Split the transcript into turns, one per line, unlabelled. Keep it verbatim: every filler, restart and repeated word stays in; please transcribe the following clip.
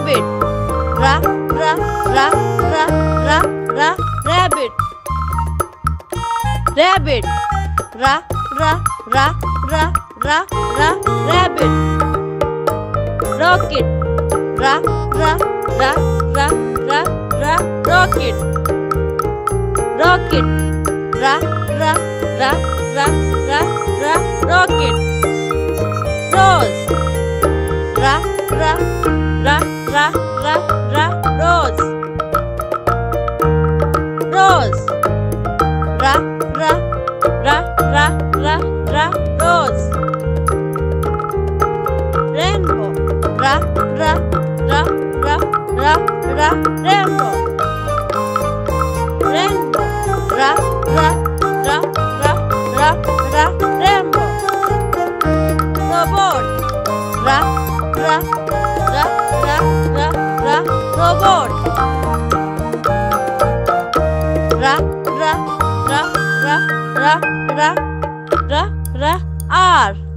rabbit. Ra ra ra ra ra ra rabbit. Rabbit. Ra ra ra ra ra ra rabbit. Rocket. Ra ra ra ra ra ra rocket. Rocket. Ra ra ra ra ra ra rocket. Rose. Ra ra ra ra ra ra rose. Rose. Ra ra ra ra ra ra rose. Rainbow. Ra ra ra ra ra ra rainbow. Rainbow. Ra ra ra ra ra ra rainbow. Robot. Ra ra ra ra ra ra robot. Ra ra ra ra ra ra ra ra R.